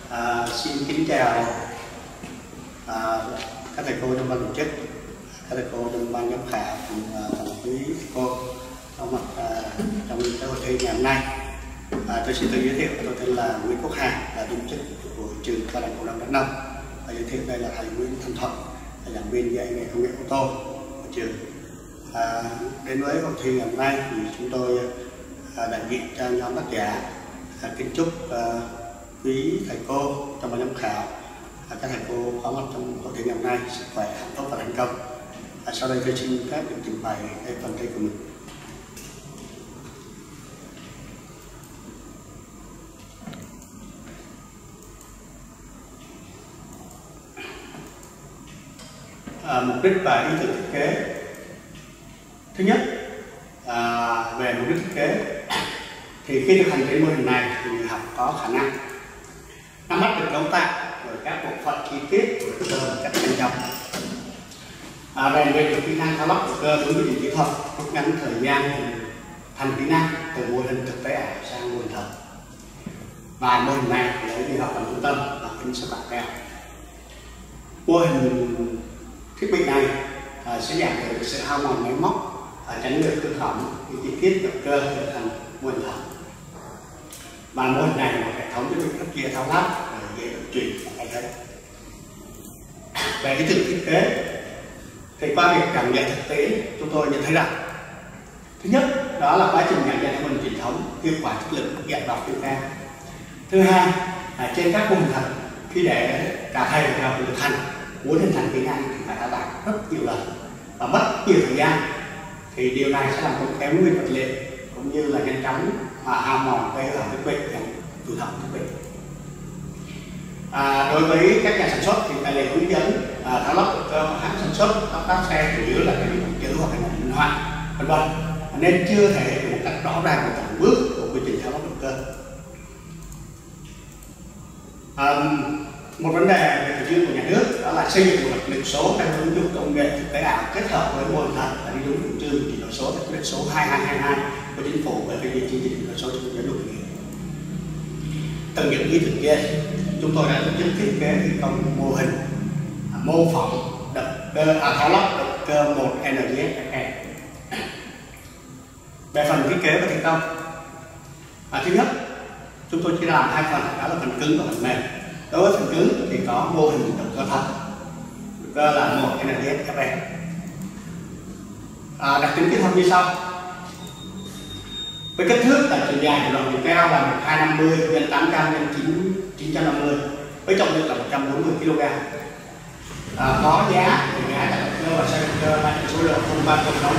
Xin kính chào các thầy cô trong ban tổ chức, các thầy cô trong ban giám khảo cùng quý cô có mặt trong cái hội thi ngày hôm nay. Tôi xin tự giới thiệu, tôi tên là Nguyễn Quốc Hà, là viên chức của trường Cao đẳng Phổ thông Đắk Nông. Giới thiệu đây là thầy Nguyễn Thanh Thuận, là giảng viên dạy nghề công nghệ ô tô của trường. Đến với hội thi ngày hôm nay thì chúng tôi đại diện cho nhóm tác giả kính chúc quý thầy cô trong ban giám khảo, các thầy cô có mặt trong hội thi ngày hôm nay sức khỏe, hạnh phúc và thành công. Sau đây tôi xin phép được trình bày cái phần thi của mình. Mục đích và ý tưởng thiết kế. Thứ nhất, về mục đích thiết kế thì khi thực hành cái mô hình này thì người học có khả năng nắm bắt được cấu tạo rồi các bộ phận chi tiết của cơ một cách nhanh chóng, rèn luyện được kỹ năng thao lắp cơ đúng quy trình kỹ thuật, rút ngắn thời gian thành kỹ năng từ mô hình thực tế ảo sang mô hình thật. Và mô hình này lấy đi học làm trung tâm và tính sẽ bạn cao. Mô hình thiết bị này sẽ giảm thiểu được sự hao mòn máy móc, tránh được hư hỏng chi tiết động cơ trở thành mô hình thật. Và mô hình này là một hệ thống rất dễ thao tác, dễ vận chuyển và thay thế. Về ý tưởng thiết kế thì qua việc cảm nhận thực tế, chúng tôi nhận thấy rằng thứ nhất đó là quá trình nhận dạng mô hình truyền thống hiệu quả chất lượng dạy học hiệu cao. Thứ hai là trên các mô hình thật, khi để cả thầy và học thực hành muốn hình thành kỹ năng thì phải thao tác rất nhiều lần và mất nhiều thời gian, thì điều này sẽ làm tốn kém nguyên vật liệu cũng như là nhanh chóng mà hao mòn cái thiết bị và chủ động thiết bị. Đối với các nhà sản xuất thì tài liệu hướng dẫn tháo lắp động cơ hãng sản xuất các xe chủ yếu là cái hình chữ hoặc là linh hoạt v.v. nên chưa thể hiện một cách rõ ràng về từng bước của quy trình tháo lắp động cơ. Một vấn đề về chủ trương của nhà nước đó là xây dựng một vật liệu số đang ứng dụng công nghệ thực tế ảo kết hợp với mô hình thật là đi đúng chủ trương chuyển đổi số theo quyết định số 2222 của chính phủ về phê duyệt chương trình chuyển đổi số trong giáo dục nghề nghiệp. Từ những ý tưởng trên, chúng tôi đã tổ chức thiết kế thi công mô hình mô phỏng động cơ tháo lắp động cơ 1NZFE. Về phần thiết kế và thi công, thứ nhất chúng tôi chia làm hai phần, đó là phần cứng và phần mềm. Đối với phần cứng thì có mô hình động cơ thật, động cơ là 1NZFE. Đặc tính kỹ thuật như sau. Với kích thước là chiều dài của đầu chiều cao là 1250 x 800 x 950 với trọng lượng là 140 kg. Có giá thì giá là động cơ và xe động cơ mang số lượng 0306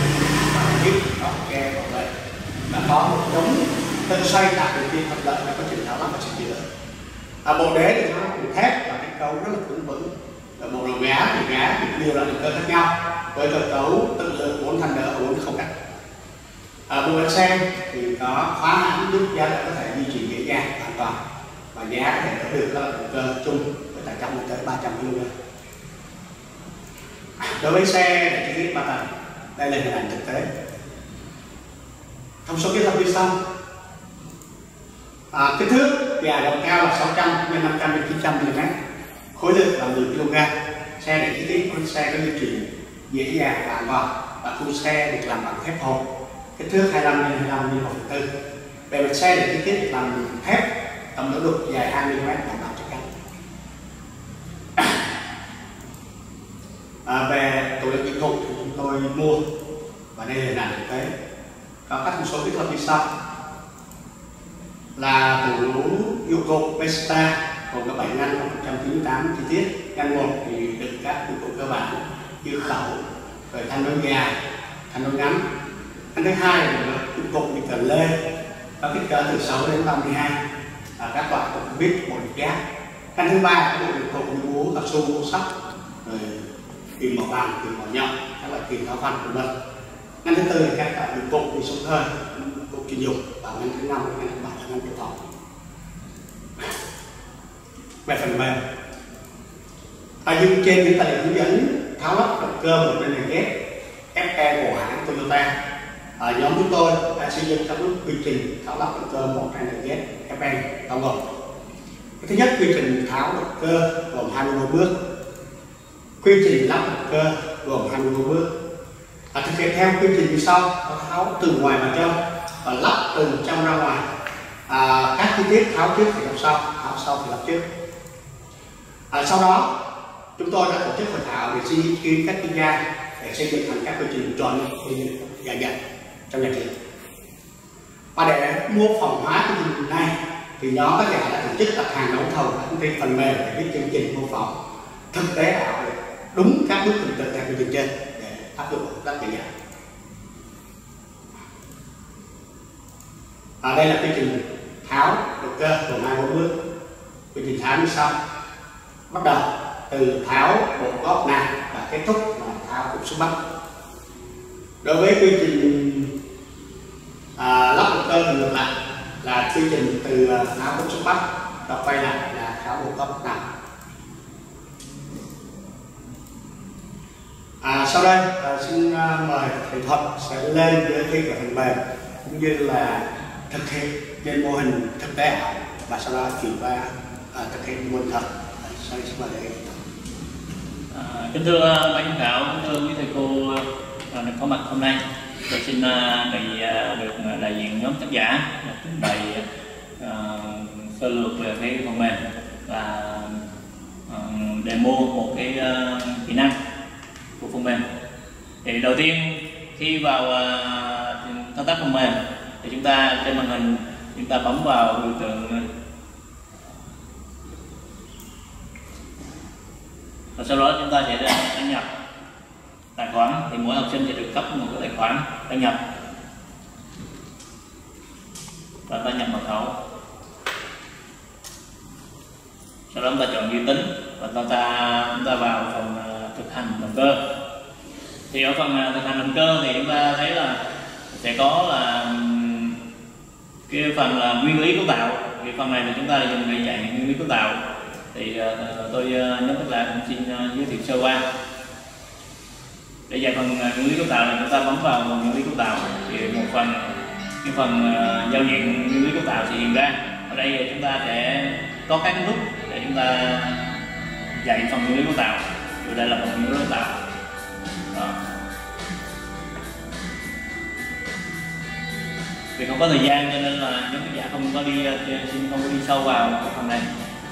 kg và có một đống thân xoay tạo điều kiện thuận lợi cho quá trình tháo lắp và sửa chữa. Bộ đế thì nó bằng thép và kết cấu rất là cứng vững. Bộ đầu gá thì nhiều loại động cơ khác nhau với cơ cấu tự lượng 4 thanh đỡ và 4 không cạnh. Bộ bánh xe thì có khóa hãm giúp giá đỡ có thể di chuyển dễ dàng an toàn và giá có thể đỡ được các động cơ chung với tải trọng lên tới 300 kg. Đối với xe để chi tiết 3 tầng, đây là hình ảnh thực tế. Thông số kỹ thuật như sau. Kích thước dài đầu cao là 600 x 500 x 900 mm, khối lượng là 10 kg. Xe để chi tiết con xe có di chuyển dễ dàng và an toàn và khung xe được làm bằng thép hộp kích thước 25 x 25 x 1/4. Bề mặt xe để chi tiết được làm bằng thép tổng độ đục dài 2 mm đảm bảo chắc chắn. Về tổ lực dụng cụ thì chúng tôi mua và đây là hình ảnh thực tế. Có các thông số kỹ thuật như sau. Là tủ dụng cụ Vesta gồm có 7 ngăn và 198 chi tiết. Ngăn 1 thì đựng các dụng cụ cơ bản như khẩu, rồi thanh nối dài, thanh nối ngắn. Ngăn thứ hai là dụng cụ như cần lê, có kích cỡ từ 6 đến 32, các loại cục vít, bộ đựng giác. Ngăn thứ ba là bộ dụng cụ như búa cao su, búa sắt, rồi kìm màu vàng, kìm màu nhọn, các loại kìm tháo khoan v.v. Ngăn thứ tư là các loại dụng cụ như súng hơi, dụng cụ chuyên dụng, và ngăn thứ năm là ngăn thứ 7 là ngăn dự phòng. Về phần mềm, như trên những tài liệu hướng dẫn tháo lắp động cơ một bên FE của hãng Toyota, nhóm chúng tôi đã xây dựng các bước quy trình tháo lắp động cơ 1NZFE bao gồm Thứ nhất, quy trình tháo động cơ gồm 21 bước. Quy trình lắp động cơ gồm 21 bước. Thực hiện theo quy trình như sau: có tháo từ ngoài vào trong và lắp từ trong ra ngoài. Các chi tiết tháo trước thì lắp sau, tháo sau thì lắp trước. Sau đó chúng tôi đã tổ chức hội thảo để xin ý kiến các chuyên gia để xây dựng thành các quy trình chuẩn dài dần trong nhà trường. Và để mô phỏng hóa quy trình này thì nhóm các nhà đã tổ chức đặt hàng đấu thầu các công ty phần mềm để viết chương trình mô phỏng thực tế ảo đúng các bước trình tự theo quy trình trên để áp dụng rất dễ dàng. Đây là quy trình tháo động cơ gồm 21 bước. Quy trình tháo như sau: bắt đầu từ tháo bộ góp nạp và kết thúc là tháo cục xúc bắc. Đối với quy trình lắp động cơ thì ngược lại, là quy trình từ tháo cục xúc bắc và quay lại là tháo bộ góp nạp. Sau đây xin mời thầy Thuật sẽ lên giới thiệu về phần mềm cũng như là thực hiện trên mô hình thực tế ảo và sau đó chuyển qua thực hiện mô hình thật. Xin mời thầy. Kính thưa ban giám khảo, kính thưa quý thầy cô được có mặt hôm nay, tôi xin được đại diện nhóm tác giả trình bày sơ lược về cái phần mềm và demo một cái kỹ năng của phần mềm. Thì đầu tiên khi vào thao tác phần mềm thì chúng ta trên màn hình chúng ta bấm vào biểu tượng và sau đó chúng ta sẽ đăng nhập tài khoản. Thì mỗi học sinh sẽ được cấp một cái tài khoản đăng nhập và ta nhập mật khẩu. Sau đó chúng ta chọn vi tính và chúng ta vào phần thực hành động cơ. Thì ở phần thực hành động cơ thì chúng ta thấy là sẽ có là cái phần là nguyên lý cấu tạo. Thì phần này thì chúng ta dùng để dạy nguyên lý cấu tạo. Thì tôi nhóm tác giả cũng xin giới thiệu sơ qua. Để dạy phần nguyên lý cấu tạo thì chúng ta bấm vào phần nguyên lý cấu tạo thì một phần cái phần giao diện nguyên lý cấu tạo sẽ hiện ra. Ở đây chúng ta sẽ có các nút để chúng ta dạy phần nguyên lý cấu tạo. Thì đây là phần nguyên lý cấu tạo. Đó. Vì không có thời gian cho nên là nhóm tác giả không có đi sâu vào cái phần này.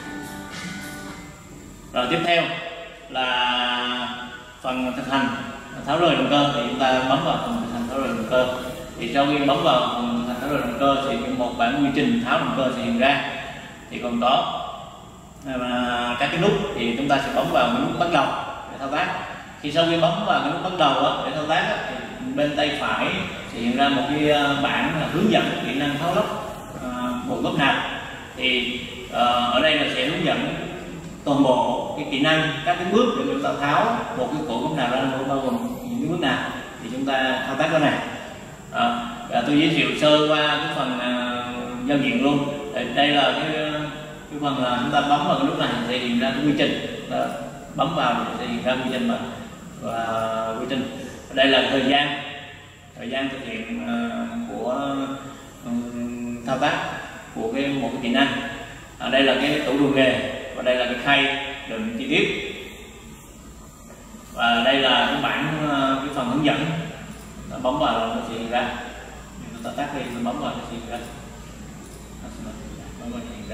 Rồi tiếp theo là phần thực hành tháo rời động cơ. Thì chúng ta bấm vào phần thực hành tháo rời động cơ. Thì sau khi bấm vào phần thực hành tháo rời động cơ thì một bản quy trình tháo động cơ sẽ hiện ra. Thì còn có các cái nút thì chúng ta sẽ bấm vào cái nút bắt đầu để thao tác. Thì sau khi bấm vào cái nút bắt đầu để thao tác thì bên tay phải sẽ hiện ra một cái bảng là hướng dẫn kỹ năng tháo lắp bộ góp nạp. Thì ở đây là sẽ hướng dẫn toàn bộ cái kỹ năng, các cái bước để chúng ta tháo một cái cổ góp nạp ra, bao gồm những cái bước nào thì chúng ta thao tác cái này. Tôi giới thiệu sơ qua cái phần giao diện luôn. Đây là cái phần là chúng ta bấm vào cái nút này sẽ hiện ra cái quy trình. Bấm vào thì sẽ hiện ra quy trình và quy trình. Đây là thời gian thực hiện của thao tác của một cái kỹ năng. Đây là cái tủ đồ nghề và đây là cái khay đựng chi tiết và đây là cái bảng cái phần hướng dẫn. Bấm vào nó sẽ hiện ra. Chúng ta tắt đi, bấm vào nó sẽ hiện ra. Bấm vào nó hiện ra.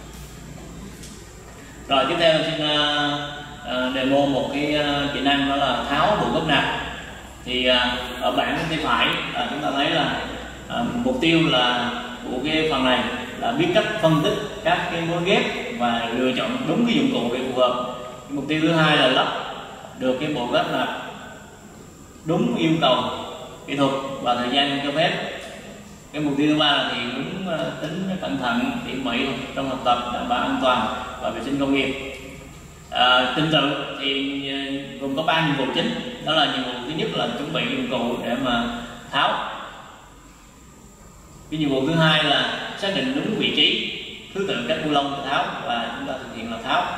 Rồi tiếp theo xin demo một cái kỹ năng đó là tháo bộ góp nạp. Thì ở bảng tay phải chúng ta thấy là mục tiêu là của cái phần này là biết cách phân tích các cái mối ghép và lựa chọn đúng cái dụng cụ để phù hợp. Cái mục tiêu thứ hai là lắp được cái bộ góp nạp đúng yêu cầu kỹ thuật và thời gian cho phép. Cái mục tiêu thứ ba là thì đúng tính cẩn thận tỉ mỉ trong học tập, đảm bảo an toàn và vệ sinh công nghiệp. Trình tự thì gồm có 3 nhiệm vụ chính. Đó là nhiệm vụ thứ nhất là chuẩn bị dụng cụ để mà tháo. Cái nhiệm vụ thứ hai là xác định đúng vị trí, thứ tự các bu lông để tháo và chúng ta thực hiện là tháo.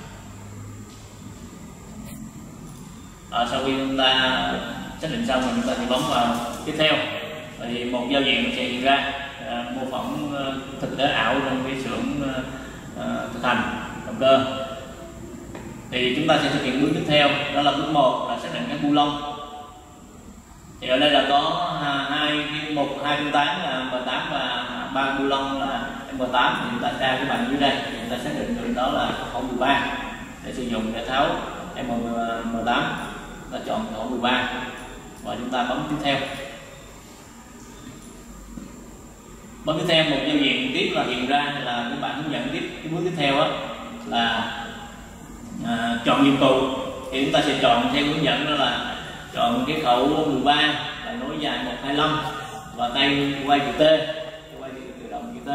Sau khi chúng ta xác định xong rồi chúng ta sẽ bấm vào tiếp theo. Thì một giao diện sẽ hiện ra mô phỏng thực tế ảo trong cái xưởng thực thực hành động cơ. Thì chúng ta sẽ thực hiện bước tiếp theo, đó là bước 1 là xác định các bu lông. Thì ở đây là có một hai bu tán là M8 và 3 bu lông là M8. Thì chúng ta tra cái bằng dưới đây, chúng ta xác định được đó là khẩu 13 để sử dụng để tháo M8. Ta chọn khẩu 13 và chúng ta bấm tiếp theo. Bấm tiếp theo, một giao diện tiếp là hiện ra là cái bản hướng dẫn tiếp. Cái bước tiếp theo đó là chọn dụng cụ. Thì chúng ta sẽ chọn theo hướng dẫn, đó là chọn cái khẩu 13 là nối dài 125 và tay quay chữ T, quay tự động chữ T.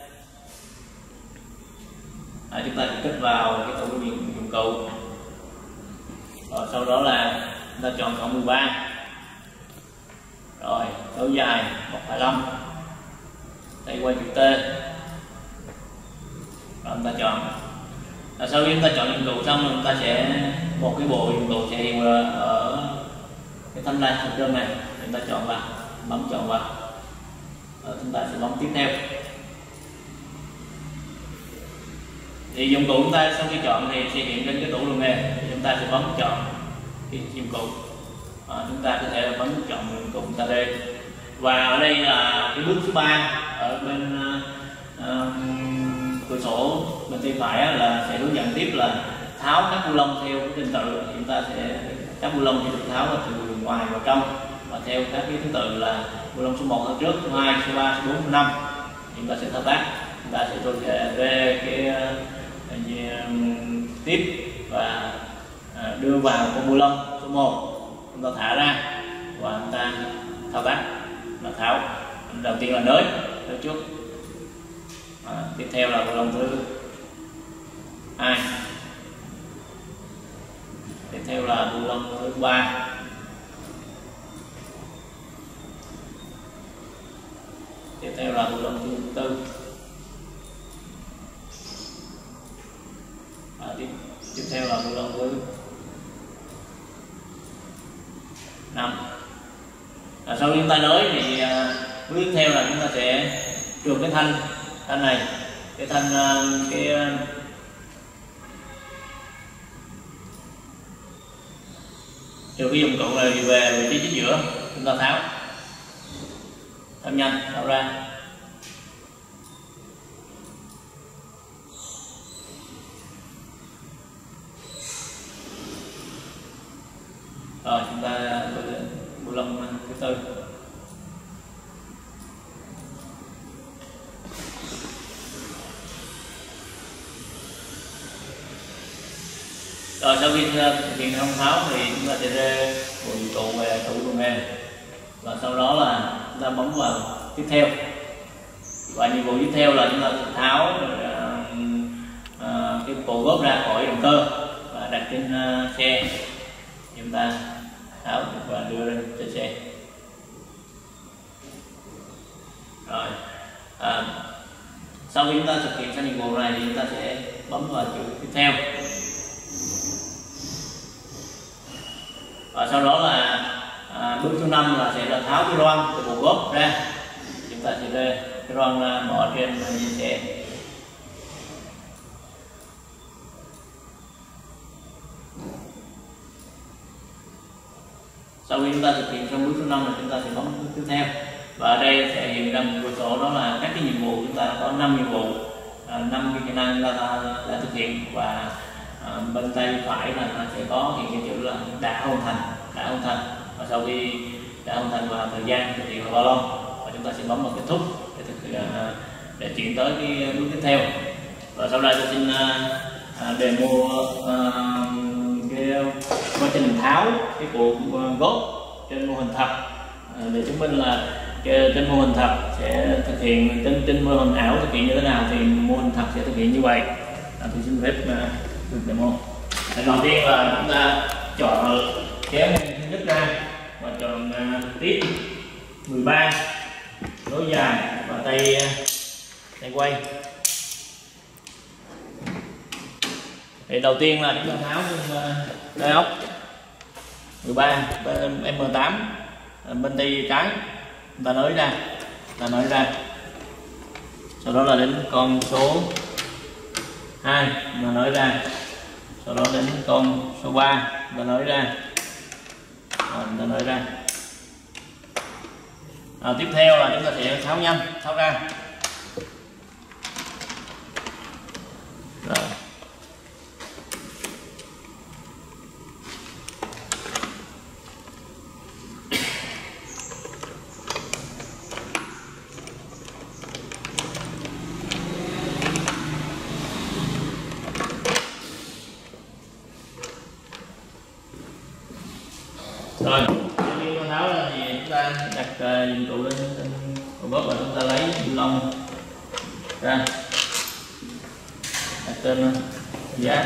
Chúng ta kích vào cái tủ dụng cụ, rồi sau đó là chúng ta chọn khẩu 13, rồi nối dài 125, tay quay chữ T, rồi chúng ta chọn. Sau khi chúng ta chọn dụng cụ xong, chúng ta sẽ một cái bộ dụng cụ sẽ hiện ở cái thanh này hình trơn này, chúng ta chọn vào, bấm chọn vào, rồi chúng ta sẽ bấm tiếp theo. Thì dụng cụ chúng ta sau khi chọn thì sẽ hiện trên cái tủ đồ nghề, chúng ta sẽ bấm chọn cái dụng cụ. Chúng ta có thể bấm chọn dụng cụ chúng ta đây. Và ở đây là cái bước thứ 3 ở bên cửa sổ bên tay phải là sẽ hướng dẫn tiếp là tháo các bu lông theo cái trình tự. Chúng ta sẽ các bu lông sẽ được tháo từ ngoài vào trong và theo các cái thứ tự là bu lông số 1 ở trước, số 2, số 3, số 4, số 5. Chúng ta sẽ thao tác, chúng ta sẽ tôi về cái tiếp và đưa vào con bu lông số 1, chúng ta thả ra và chúng ta thao tác là tháo. Đầu tiên là nới trước, tiếp theo là bu lông thứ 2, tiếp theo là bu lông thứ 3, tiếp theo là bu lông thứ 4, và tiếp theo là bu lông thứ 5. Sau khi chúng ta nới thì bước tiếp theo là chúng ta sẽ trượt cái thanh này, cái thanh trượt cái dụng cụ này về vị trí chính giữa, chúng ta tháo nhanh tháo ra. Rồi chúng ta bu lông thứ 4. Rồi sau khi thực hiện xong tháo thì chúng ta sẽ ra bộ dụng cụ về tủ đồ nghề, và sau đó là chúng ta bấm vào tiếp theo. Và nhiệm vụ tiếp theo là chúng ta tháo cái bộ gốc ra khỏi động cơ và đặt trên xe. Chúng ta tháo và đưa lên trên xe. Rồi sau khi chúng ta thực hiện xong nhiệm vụ này thì chúng ta sẽ bấm vào chữ tiếp theo. Và sau đó là bước thứ 5 là sẽ là tháo cái gioăng từ bộ gốc ra. Chúng ta sẽ đưa cái gioăng ra bỏ trên xe. Sau khi chúng ta thực hiện xong bước thứ 5 là chúng ta sẽ bấm bước tiếp theo. Và ở đây sẽ hiện ra một cửa sổ, đó là các cái nhiệm vụ. Chúng ta có 5 nhiệm vụ, 5 cái kỹ năng chúng ta đã thực hiện, và bên tay phải là nó sẽ có hiện cái chữ là đã hoàn thành. Và sau khi đã hoàn thành và thời gian thực hiện là bao lâu, và chúng ta sẽ bấm vào kết thúc để chuyển tới cái bước tiếp theo. Và sau đây tôi xin demo cái quá trình tháo cái bộ gốc trên mô hình thật để chứng minh là trên mô hình thật sẽ thực hiện, trên mô hình ảo thực hiện như thế nào thì mô hình thật sẽ thực hiện như vậy. Tôi xin phép được demo. Đầu tiên là chúng ta chọn kéo thứ nhất ra và chọn tiếp 13 nối dài và tay quay. Thì đầu tiên là chúng ta tháo đai ốc 13 M8 bên tay trái, chúng ta nới ra. Sau đó là đến con số 2 và nới ra, sau đó đến con số 3 và nới ra, rồi chúng ta nới ra. Tiếp theo là chúng ta sẽ tháo nhanh, tháo ra. Rồi. Rồi, khi con tháo ra thì chúng ta đặt dụng cụ lên con bóp và chúng ta lấy ni lông ra đặt trên giá.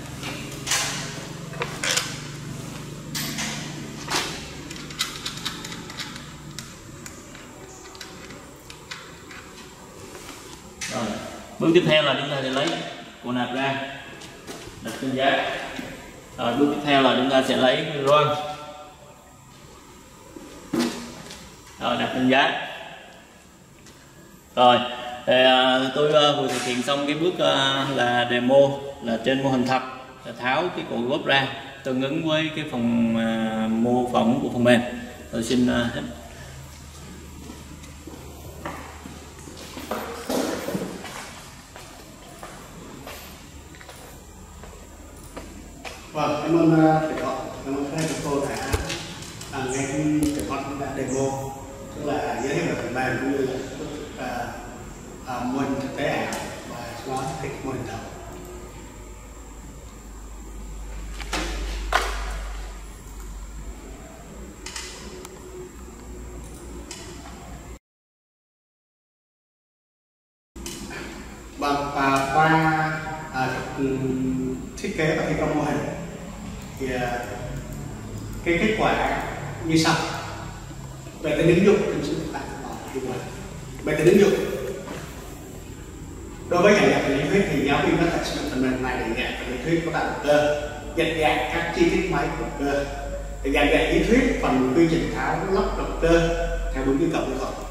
Rồi, bước tiếp theo là chúng ta sẽ lấy bộ nạp ra đặt trên giá. Rồi, bước tiếp theo là chúng ta sẽ lấy gioăng rồi đặt trên giá. Rồi tôi vừa thực hiện xong cái bước là demo là trên mô hình thật, là tháo cái cổ gốp ra tương ứng với cái phần mô phỏng của phần mềm. Tôi xin hết. Vâng, cảm ơn thầy Thọ, cảm ơn các cô đã nghe thầy Thọ đã demo, tức là giới thiệu về phần mềm cũng như là mô hình thực tế ảo và sau đó thực hiện mô hình thật. Vâng, và qua thiết kế và thi công mô hình thì cái kết quả như sau. Về tính ứng dụng thì chúng ta về tính ứng dụng đối với giảng dạy về lý thuyết thì giáo viên có thể sử dụng phần mềm này để dạy về lý thuyết của tạo động cơ, nhận dạng các chi tiết máy của động cơ, để giảng dạy lý thuyết phần quy trình tháo lắp động cơ theo đúng yêu cầu kỹ thuật.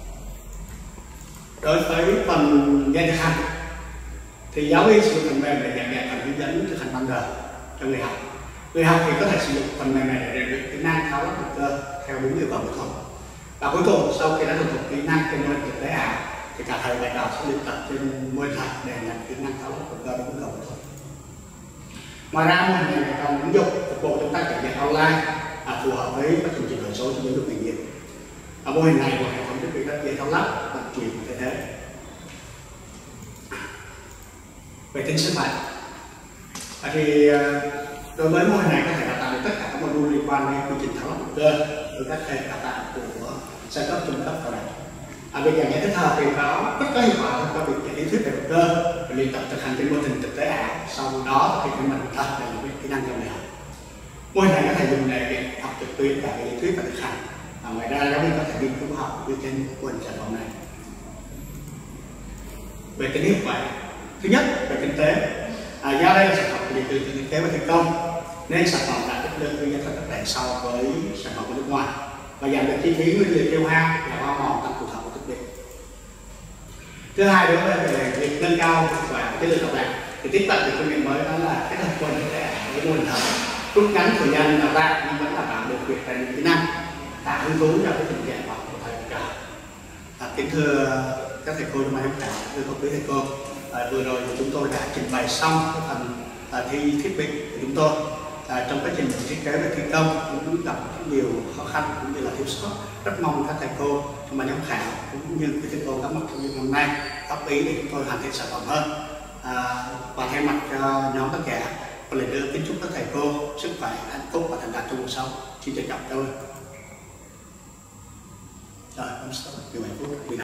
Đối với phần dạy thực hành thì giáo viên sử dụng phần mềm để giảng dạy phần hướng dẫn thực hành ban đầu cho người học. Người học thì có thể sử dụng phần mềm này để rèn luyện kỹ năng tháo lắp động cơ theo đúng yêu cầu kỹ thuật. Và cuối cùng sau khi đã thuần thục kỹ năng trên mô hình thực tế ảo thì cả thầy bài trò sẽ luyện tập trên mô hình thật để nhận kỹ năng tháo lắp động cơ đúng yêu cầu kỹ thuật. Ngoài ra mô hình này còn ứng dụng phục vụ chúng ta giảng dạy online phù hợp với các chương trình đổi số trong giáo dục nghề nghiệp. Mô hình này của hệ thống thiết bị rất dễ tháo lắp, vận chuyển thay thế. Về tính sức mạnh thì đối với mô hình này có thể đào tạo được tất cả các module liên quan đến quy trình tháo lắp động cơ từ các hệ đào tạo của sơ cấp, trung cấp, cao đẳng. Việc giảng dạy tích hợp thì rất có hiệu quả cho việc dạy lý thuyết về động cơ và luyện tập thực hành trên mô hình thực tế ảo, sau đó thì mình thật để luyện kỹ năng cho người học. Mô hình này có thể dùng để học trực tuyến cả về lý thuyết và thực hành. Ngoài ra giáo viên có thể nghiên cứu học như trên mô hình sản phẩm này. Về tính hiệu quả, thứ nhất về kinh tế. Do đây là sản phẩm điện tử thiết kế và thi công nên sản phẩm đã chất lượng tuy nhiên rất rẻ so với sản phẩm của nước ngoài và giảm được chi phí nguyên liệu tiêu hao và hao mòn tăng tuổi thọ của thiết bị. Thứ hai, đối với việc nâng cao hiệu quả chất lượng đào tạo thì tiếp cận được công nghệ mới, đó là kết hợp mô hình thực tế ảo với mô hình thật, rút ngắn thời gian đào tạo nhưng vẫn đảm bảo được việc rèn luyện kỹ năng, tạo hứng thú cho cái tình trạng học của thầy trò. Kính thưa các thầy cô trong ban giám khảo, thưa các quý thầy cô, vừa rồi thì chúng tôi đã trình bày xong cái phần thi thiết bị của chúng tôi. Trong quá trình thiết kế và thi công cũng gặp nhiều khó khăn cũng như là thiếu sót. Rất mong các thầy cô trong ban giám khảo cũng như quý thầy cô có mặt trong những hôm nay góp ý để chúng tôi hoàn thiện sản phẩm hơn. Và thay mặt cho nhóm tác giả, tôi lại đưa kính chúc các thầy cô sức khỏe, hạnh phúc và thành đạt trong cuộc sống. Xin trân trọng cảm ơn. Rồi, 17 phút.